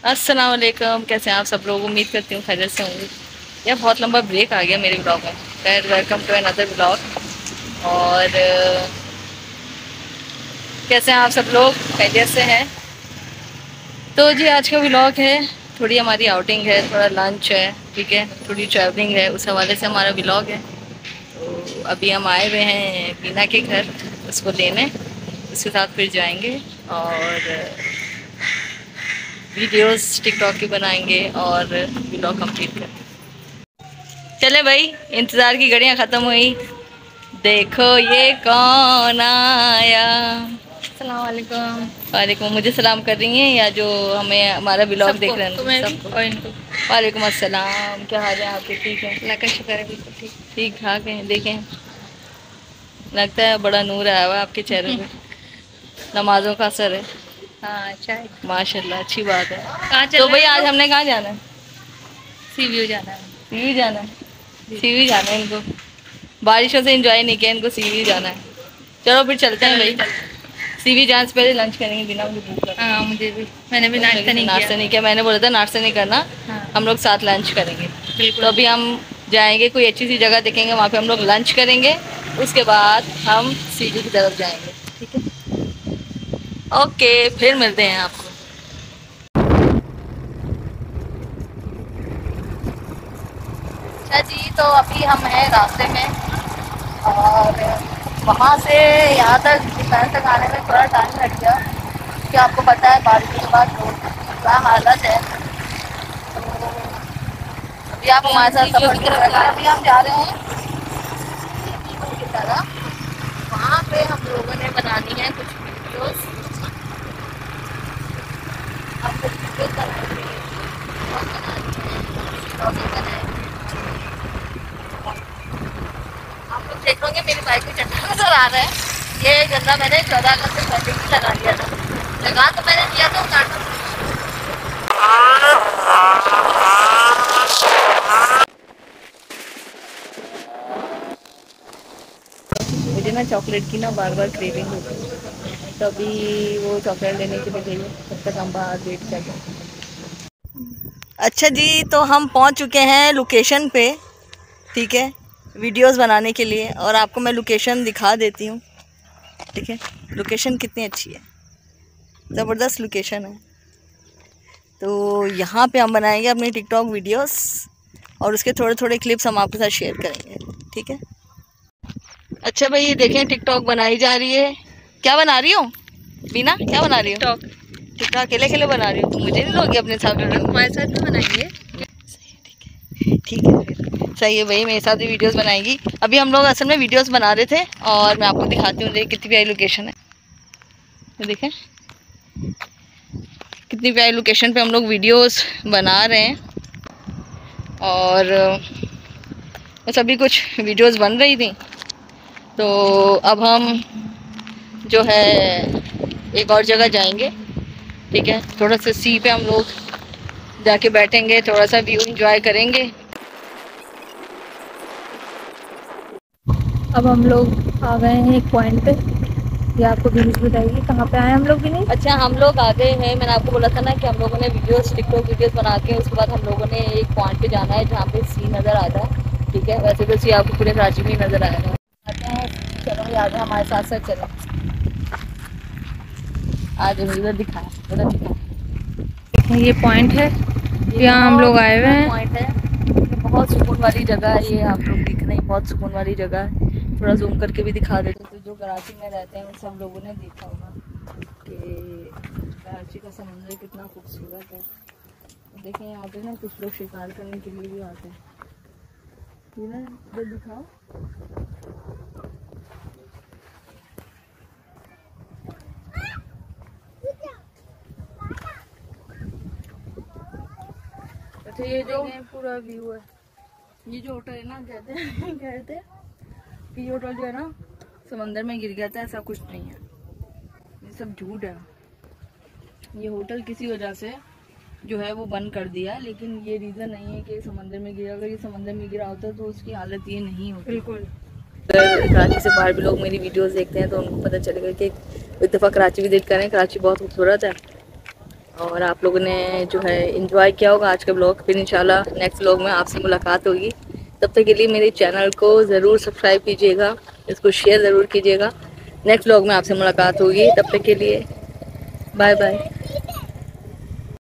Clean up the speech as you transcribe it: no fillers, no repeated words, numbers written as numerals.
अस्सलाम वालेकुम, कैसे हैं आप सब लोग। उम्मीद करती हूँ खैरियत से होंगे। यार बहुत लंबा ब्रेक आ गया मेरे ब्लॉग में। खैर वेलकम टू अनदर ब्लॉग। और कैसे हैं आप सब लोग, खैरियत से हैं। तो जी आज का ब्लॉग है, थोड़ी हमारी आउटिंग है, थोड़ा लंच है, ठीक है, थोड़ी ट्रैवलिंग है, उस हवाले से हमारा ब्लॉग है। तो अभी हम आए हुए हैं बीना के घर, उसको लेने, उसके साथ फिर जाएंगे और वीडियोस टिकटॉक की बनाएंगे और ब्लॉग कंप्लीट करेंगे। चले भाई, इंतज़ार की घड़ियां ख़त्म हुई। देखो ये कौन आया। अस्सलाम वालेकुम। वालेकुम, मुझे सलाम कर रही हैं या जो हमें हमारा ब्लॉग देख रहे हैं सबको। और इनको वालेकुम अस्सलाम, क्या हाल है आपके। ठीक है, अल्लाह का शुक्र है, बिल्कुल ठीक ठीक ठाक है। देखें, लगता है बड़ा नूर आया हुआ है आपके चेहरे पे। नमाजों का असर है। हाँ अच्छा है। माशाल्लाह, अच्छी बात है। कहाँ चल तो रहे भाई हैं आज लोग? हमने कहाँ जाना है। सी व्यू जाना है। सीवी जाना है। सीवी जाना है इनको, बारिशों से एंजॉय नहीं किया, इनको सीवी जाना है। चलो फिर चलते हैं भाई। सीवी जाने से पहले लंच करेंगे, बिना मुझे भूख लगा। हाँ मुझे भी, मैंने भी नाश्ता नहीं किया। मैंने बोला था नाश्ता नहीं करना। हाँ हम लोग साथ लंच करेंगे। बिल्कुल। तो अभी हम जाएंगे, कोई अच्छी सी जगह देखेंगे, वहाँ पे हम लोग लंच करेंगे। उसके बाद हम सीवी की तरफ जाएंगे, ठीक है। ओके, फिर मिलते हैं आपको। अच्छा जी, तो अभी हम हैं रास्ते में और वहाँ से यहाँ तक दोपहर तक आने में थोड़ा टाइम लग गया, क्योंकि आपको पता है बारिश के बाद रोड की क्या हालत है। तो अभी आप हमारे साथ सफर कर रहे हैं। अभी हम जा रहे हैं की तरह, वहाँ पे हम लोगों ने बनानी है कुछ वीडियोस। हम कुछ वीडियोस बनाएंगे, ब्लॉग बनानी है, ब्लॉगिंग बनाएंगे। आप लोग देखोगे मेरी बाइक में झंडा नजर आ रहा है। ये झंडा मैंने 14 अगस्त से पहले ही लगा दिया था। लगा तो मैंने दिया था, उतारना। मुझे ना चॉकलेट की ना बार बार क्रेविंग होती है, तो अभी वो चॉकलेट लेने के लिए गई है। तब तक हम बाहर वेट कर रहे हैं। अच्छा जी, तो हम पहुंच चुके हैं लोकेशन पे, ठीक है, वीडियोस बनाने के लिए। और आपको मैं लोकेशन दिखा देती हूँ, ठीक है। लोकेशन कितनी अच्छी है, ज़बरदस्त लोकेशन है। तो यहाँ पे हम बनाएंगे अपनी टिकटॉक वीडियोस और उसके थोड़े थोड़े क्लिप्स हम आपके साथ शेयर करेंगे, ठीक है। अच्छा भाई, ये देखें टिकटॉक बनाई जा रही है। क्या बना रही हो बीना, क्या बना रही हो। टिकटॉक टिकटॉक अकेले अकेले बना रही हो, तो मुझे नहीं लोगे अपने साथ वीडियो। हमारे साथ भी बनाएंगे। ठीक है फिर सही है भाई, मेरे साथ भी वीडियोस बनाएगी। अभी हम लोग असल में वीडियोस बना रहे थे और मैं आपको दिखाती हूँ। देखिए कितनी प्यारी लोकेशन है, ये देखें कितनी प्यारी लोकेशन पे हम लोग वीडियोस बना रहे हैं। और बस अभी कुछ वीडियोस बन रही थी, तो अब हम जो है एक और जगह जाएंगे, ठीक है। थोड़ा सा सी पे हम लोग जाके बैठेंगे, थोड़ा सा व्यू एंजॉय करेंगे। अब हम लोग आ गए हैं एक पॉइंट पे। ये आपको भी बताइए कहाँ पे आए हम लोग भी नहीं। अच्छा, हम लोग आ गए हैं, मैंने आपको बोला था ना कि हम लोगों ने वीडियोस टिकटॉक वीडियोस बना के उसके बाद हम लोगों ने एक पॉइंट पे जाना है जहाँ पे सी नज़र आता है, ठीक है। वैसे तो सी आपको पूरे कराची में नज़र आएगा। आते हैं, चलो याद है हमारे साथ साथ चलो। आज उधर दिखाएं, उधर दिखाएं। ये पॉइंट है, यहाँ हम लोग आए हुए हैं। पॉइंट है, बहुत सुकून वाली जगह है ये। आप लोग दिख रहे हैं, बहुत सुकून वाली जगह है। थोड़ा जूम करके भी दिखा देते। तो जो कराची में रहते हैं उन सब लोगों ने देखा होगा कि कराची का समुद्र कितना खूबसूरत है। देखें यहाँ पे ना कुछ लोग शिकार करने के लिए भी आते हैं। ये ना इधर दिखाओ, अच्छा ये जो पूरा व्यू है। ये जो होटल है ना, कहते हैं कि ये होटल जो है ना समंदर में गिर गया था, ऐसा कुछ नहीं है, ये सब झूठ है। ये होटल किसी वजह से जो है वो बंद कर दिया, लेकिन ये रीज़न नहीं है कि समंदर में गिरा। अगर ये समंदर में गिरा होता तो उसकी हालत ये नहीं होती। बिल्कुल। अगर कराची से बाहर भी लोग मेरी वीडियोस देखते हैं तो उनको पता चलेगा कि एक दफ़ा कराची विजिट करें, कराची बहुत खूबसूरत है। और आप लोगों ने जो है एंजॉय किया होगा आज का ब्लॉग। फिर इंशाल्लाह नेक्स्ट ब्लॉग में आपसे मुलाकात होगी। तब तक के लिए मेरे चैनल को ज़रूर सब्सक्राइब कीजिएगा, इसको शेयर ज़रूर कीजिएगा। नेक्स्ट ब्लॉग में आपसे मुलाकात होगी, तब तक के लिए बाय बाय।